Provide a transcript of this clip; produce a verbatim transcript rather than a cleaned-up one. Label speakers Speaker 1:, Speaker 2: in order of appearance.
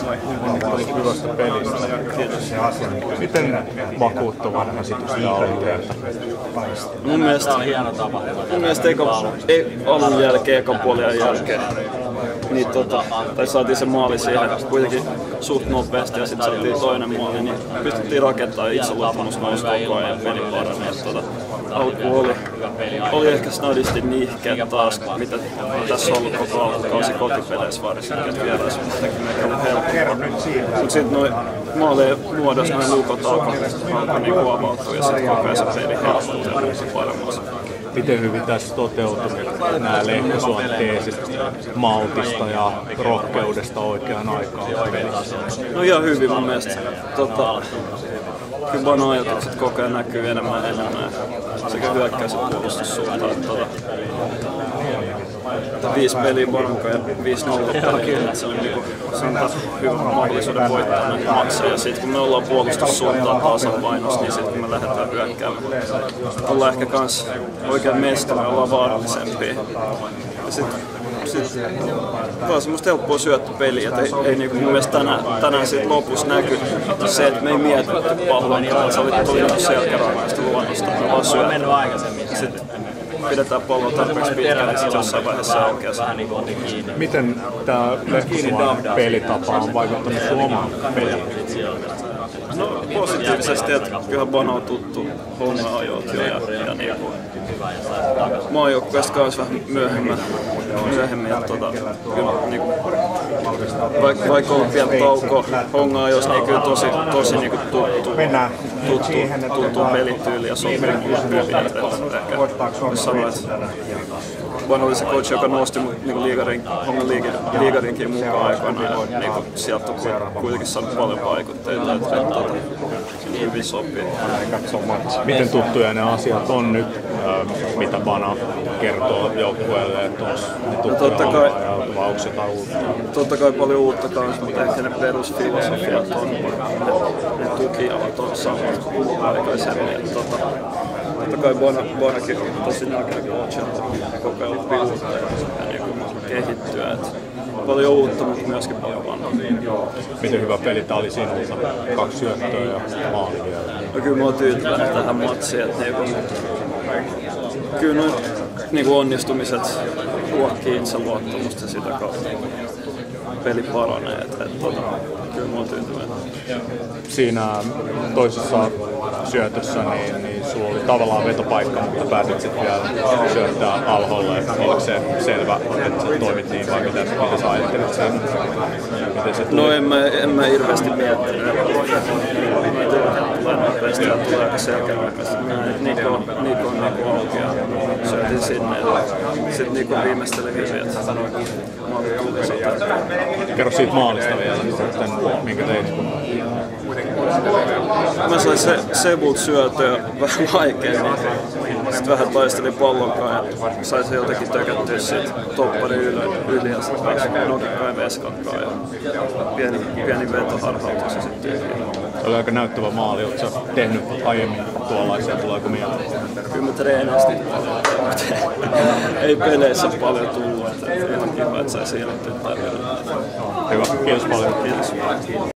Speaker 1: hyvästä pelistä. Miten vakuuttavan esitystä oli teiltä?
Speaker 2: Mun mielestä, mun mielestä eka, ei, alun jälkeen, eka puolien jälkeen, niin tota, tai saatiin se maali siihen kuitenkin suht nopeasti ja sitten saatiin toinen maali, niin pystyttiin rakentamaan itseluottamus nousi koko ajan ja peli parani. Tota, alku oli, oli ehkä snadisti nihkeä taas, mitä tässä on ollut koko alkukausi kotipeleissä varsinkin, että vieraiset teki meitä helpompaa. Mutta sitten noin maalien muodossa noin lukot alkoi alko niinku avautua ja sitten koko ajan se peli helpottui ja muutti paremmaksi.
Speaker 1: Miten hyvin tässä toteutui nämä Lehtosuon teesit maltista ja rohkeudesta oikeaan aikaan pelissä?
Speaker 2: No ihan hyvin mun mielestä. Tota, kyllä vaan ajatukset koko ajan näkyy enemmän ja enemmän. Sekä hyökkäys- ja puolustussuuntaan. Tota, viisi peliä Boronka ja viisi nolla peliä. Se on, niinku, se on hyvä mahdollisuuden voittaa näitä matseja. Sitten kun me ollaan puolustussuuntaan tasapainossa, niin sitten kun me lähdetään hyökkäämään, ollaan ehkä kans oikein mestari, ollaan vaarallisempia. Ja sit, sit, vaan semmoista helppoa syöttöpeliä, että ei, ei niinku mun mielestä tänään, tänään siitä lopussa näky se, että me ei mietitty pallon, vaan se oli tullut selkärangaista luonnosta, me vaan syöttä. Pidetään palloa tarpeeksi pitkään, niin sitten jossain vaiheessa aukeaa se.
Speaker 1: Miten tämä Lehtosuon pelitapa on vaikuttanut sun omaan peliin?
Speaker 2: No positiivisesti, että kyllähän Bono on tuttu homma-ajot jo ja, ja niinku maajoukkueesta kanssa vähän myöhemmin, myöhemmin ja tota, kyllä niinku, vaikka, vaikka on pian tauko honga-ajossa, niin kyllä tosi, tosi niinku tuttu, tuttu, tuttu pelityyli ja sopii mulle hyvin. Ehkä voisi sanoa, että Bono oli se coach, joka nosti mut niinku liigarin, hongan liigarinkin mukaan aikoina ja niinku, sieltä on kuitenkin saanut paljon vaikutteita, että et, tota, hyvin sopii.
Speaker 1: Miten tuttuja ne asiat on nyt, mitä Bana kertoo joukkueelle, että ne tuttuja no, kai, ja onko jotain uutta?
Speaker 2: Totta kai paljon uutta kanssa, mutta ehkä ne perusfilosofiat on, ne, ne tukijalat on samat kuin aikaisemmin. Tota, totta kai Bonakin on tosi näköinen coach, että koko ajan oppii uutta ja niin kehittyä. Et paljon uutta, mutta myöskin paljon vanhaa.
Speaker 1: Miten hyvä peli tämä oli sinulta? Kaksi syöttöä ja maali vielä.
Speaker 2: No kyllä mä oon tyytyväinen tähän matsiin, että niinku, kyllä noin niinku onnistumiset ruokkii itseluottamusta ja sitä kautta peli paranee. Et, et, tota, kyllä mä oon tyytyväinen.
Speaker 1: Siinä toisessa syötössä niin, niin sulla oli tavallaan vetopaikka, mutta päätit sitten vielä syöttää alholle. Oliko se selvä, että sä toimit niin vai mitä, mitä sä ajattelit sen? Miten se tuli?
Speaker 2: No en mä, en mä hirveästi miettinyt. Tulee nopeasti ja tulee aika selkeästi. Niko on Niko auki ja syötin sinne. Sitten Niko viimeisteli hyvin, että maali tuli sata.
Speaker 1: Kerro siitä maalista vielä, sitten, minkä teit.
Speaker 2: Mä sain se, Sebult syötöä vähän vaikeammin. Sitten vähän taistelin pallonkaan ja sain se jotenkin tökättyä siitä topparin yli, yli ja sitten pääsin nokikkaan ja veskatkaan. Ja pieni, pieni vetoharhautus ja sitten tyhjää.
Speaker 1: Oli aika näyttävä maali. Oletko sä tehnyt aiemmin tuollaisia? Tuleeko mieleen?
Speaker 2: Kyllä mä treenastin paljon, mutta ei peleissä paljon tullut. Ihan kiva, että sai siirrettyä tämän.
Speaker 1: Hyvä, kiitos paljon.
Speaker 2: Kiitos.